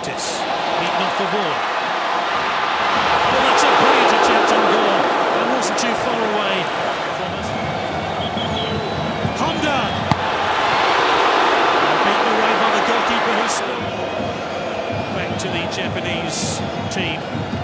Curtis, beaten off the ball. Well, that's a brilliant attempt on goal, and wasn't too far away from us. Honda! Beaten away by the goalkeeper who spilled. Back to the Japanese team.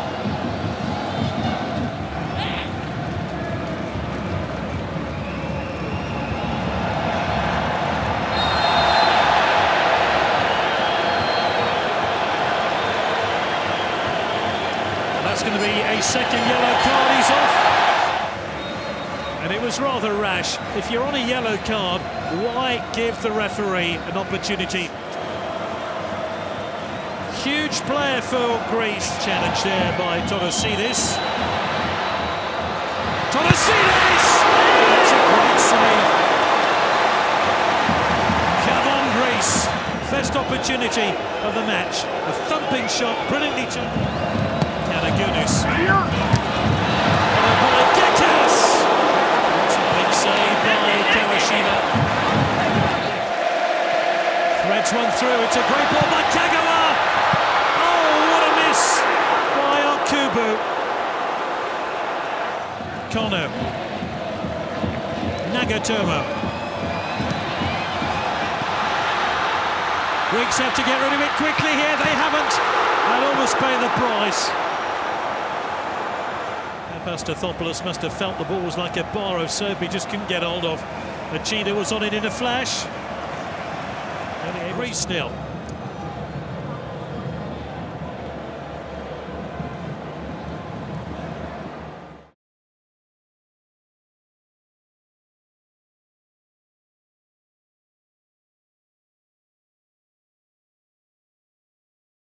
That's going to be a second yellow card. He's off. And it was rather rash. If you're on a yellow card, why give the referee an opportunity? Huge player for Greece. Challenge there by Tonosidis. Tonosidis! That's a great save. Come on, Greece. Best opportunity of the match. A thumping shot, brilliantly turned. Kanagunis. Gekas! That's a big save by Kawashima. Threads one through. It's a great ball by Kagawa. Oh, what a miss by Okubu. Kono. Nagatomo. Greeks have to get rid of it quickly here. They haven't. They'll almost pay the price. Pastathopoulos must have felt the ball was like a bar of soap he just couldn't get hold of. Machida was on it in a flash. 3-0.